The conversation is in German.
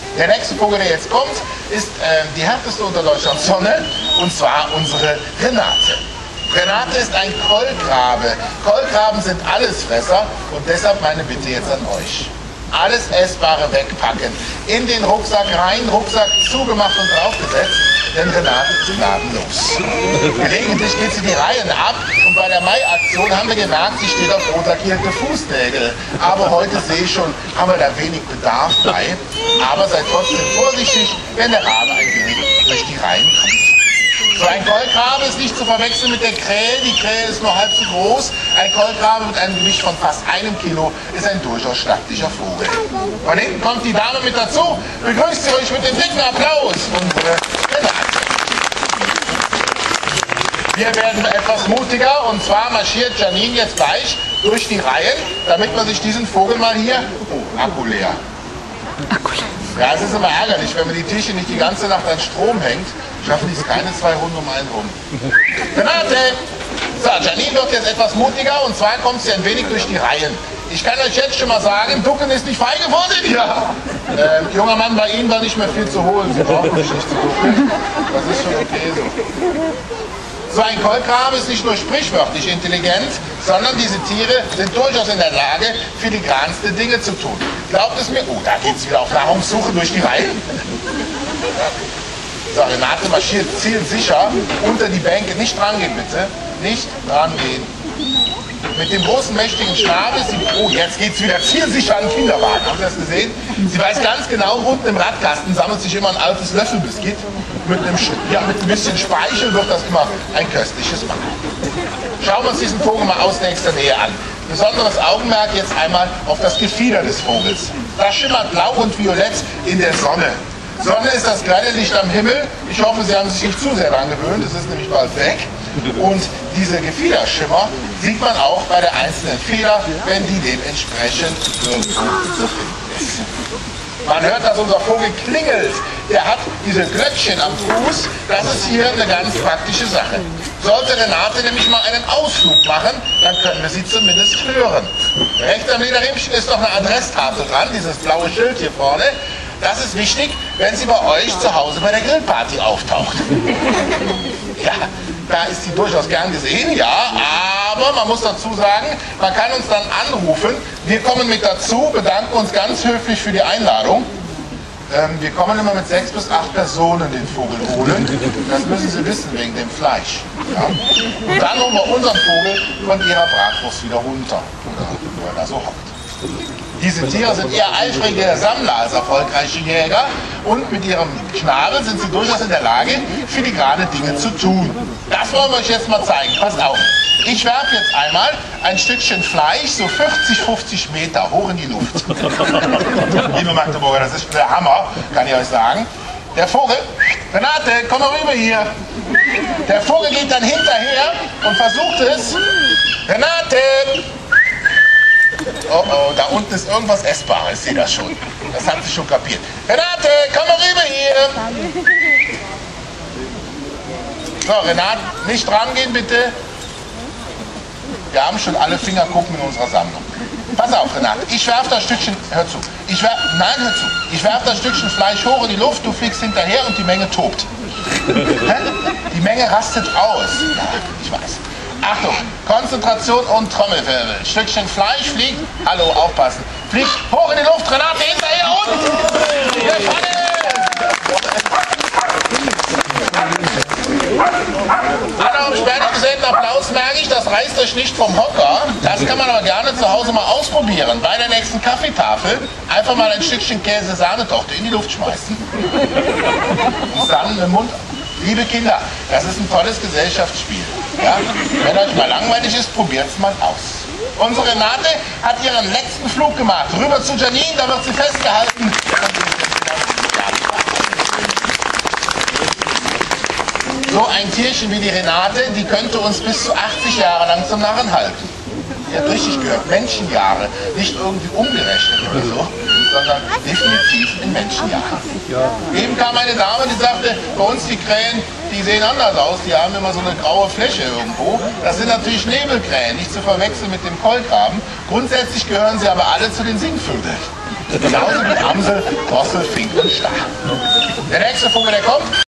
Der nächste Vogel, der jetzt kommt, ist die härteste unter Deutschlands Sonne, und zwar unsere Renate. Renate ist ein Kolkrabe. Kolkraben sind Allesfresser und deshalb meine Bitte jetzt an euch. Alles Essbare wegpacken, in den Rucksack rein, Rucksack zugemacht und draufgesetzt, denn Renate ist gnadenlos. Gelegentlich geht sie die Reihen ab und bei der Mai-Aktion haben wir gemerkt, sie steht auf rot lackierte Fußnägel. Aber heute sehe ich schon, haben wir da wenig Bedarf bei. Aber seid trotzdem vorsichtig, wenn der Rabe ein wenig durch die Reihen kommt. So ein Kolkrabe ist nicht zu verwechseln mit der Krähe. Die Krähe ist nur halb so groß. Ein Kolkrabe mit einem Gewicht von fast 1 Kilo ist ein durchaus stattlicher Vogel. Von hinten kommt die Dame mit dazu. Begrüßt sie euch mit dem dicken Applaus. Unsere Renate. Wir werden etwas mutiger, und zwar marschiert Janine jetzt gleich durch die Reihen, damit man sich diesen Vogel mal hier... Oh, Akku leer. Ja, es ist immer ärgerlich, wenn man die Tische nicht die ganze Nacht an Strom hängt, schaffen die es keine 2 Runden um einen rum. Renate! So, Janine wird jetzt etwas mutiger, und zwar kommt sie ein wenig durch die Reihen. Ich kann euch jetzt schon mal sagen, Ducken ist nicht frei geworden. Ja. Junger Mann, bei Ihnen war nicht mehr viel zu holen. Sie brauchen sich nicht zu ducken. Das ist schon okay so. So ein Kolkrabe ist nicht nur sprichwörtlich intelligent, sondern diese Tiere sind durchaus in der Lage, filigranste Dinge zu tun. Glaubt es mir? Oh, da geht es wieder auf Nahrungssuche durch die Reihen. So, Renate marschiert zielsicher unter die Bänke. Nicht drangehen, bitte. Nicht drangehen. Mit dem großen, mächtigen Schnabel, oh, jetzt geht es wieder zielsicher an den Kinderwagen. Haben Sie das gesehen? Sie weiß ganz genau, unten im Radkasten sammelt sich immer ein altes Löffelbiskuit. Mit ein bisschen Speichel wird das immer ein köstliches Mahl. Schauen wir uns diesen Vogel mal aus nächster Nähe an. Besonderes Augenmerk jetzt einmal auf das Gefieder des Vogels. Das schimmert blau und violett in der Sonne. Sonne ist das kleine Licht am Himmel. Ich hoffe, Sie haben sich nicht zu sehr daran gewöhnt. Es ist nämlich bald weg. Und diese Gefiederschimmer sieht man auch bei der einzelnen Feder, wenn die dementsprechend irgendwo zu finden ist. Man hört, dass unser Vogel klingelt. Der hat diese Glöckchen am Fuß. Das ist hier eine ganz praktische Sache. Sollte Renate nämlich mal einen Ausflug machen, dann können wir sie zumindest hören. Rechts am Lederriemchen ist noch eine Adresstafel dran, dieses blaue Schild hier vorne. Das ist wichtig, wenn sie bei euch zu Hause bei der Grillparty auftaucht. Ja, da ist sie durchaus gern gesehen, ja, aber man muss dazu sagen, man kann uns dann anrufen. Wir kommen mit dazu, bedanken uns ganz höflich für die Einladung. Wir kommen immer mit 6 bis 8 Personen den Vogel holen. Das müssen Sie wissen, wegen dem Fleisch. Ja? Und dann holen wir unseren Vogel von ihrer Bratwurst wieder runter, oder wo er da so hockt. Diese Tiere sind eher eifrige Sammler als erfolgreiche Jäger, und mit ihrem Schnabel sind sie durchaus in der Lage, filigrane Dinge zu tun. Das wollen wir euch jetzt mal zeigen. Passt auf. Ich werfe jetzt einmal ein Stückchen Fleisch so 40, 50 Meter hoch in die Luft. Liebe Magdeburger, das ist der Hammer, kann ich euch sagen. Der Vogel, Renate, komm mal rüber hier. Der Vogel geht dann hinterher und versucht es. Renate! Oh oh, da unten ist irgendwas Essbares, ich sehe das schon. Das hat sie schon kapiert. Renate, komm mal rüber hier. So, Renate, nicht rangehen bitte. Wir haben schon alle Fingerkuppen in unserer Sammlung. Pass auf, Renate, ich werfe das Stückchen, hör zu. Nein, hör zu. Ich werfe das Stückchen Fleisch hoch in die Luft, du fliegst hinterher und die Menge tobt. Die Menge rastet aus. Ja, ich weiß. Achtung, Konzentration und Trommelwirbel. Stückchen Fleisch fliegt, hallo, aufpassen, fliegt hoch in die Luft, Renate hinterher und gefangen! Alle am später gesehenen Applaus merke ich, das reißt euch nicht vom Hocker. Das kann man aber gerne zu Hause mal ausprobieren. Bei der nächsten Kaffeetafel einfach mal ein Stückchen Käse-Sahnetorte in die Luft schmeißen. Und dann im Mund. Liebe Kinder, das ist ein tolles Gesellschaftsspiel. Ja? Wenn euch mal langweilig ist, probiert es mal aus. Unsere Renate hat ihren letzten Flug gemacht. Rüber zu Janine, da wird sie festgehalten. So ein Tierchen wie die Renate, die könnte uns bis zu 80 Jahre lang zum Narren halten. Ihr habt richtig gehört, Menschenjahre, nicht irgendwie umgerechnet oder so, sondern definitiv in Menschenjahren. Eben kam eine Dame, die sagte, bei uns die Krähen, die sehen anders aus, die haben immer so eine graue Fläche irgendwo. Das sind natürlich Nebelkrähen, nicht zu verwechseln mit dem Kolkraben. Grundsätzlich gehören sie aber alle zu den Singvögeln. Genauso wie Amsel, Drossel, Fink und Stach. Der nächste Vogel, der kommt.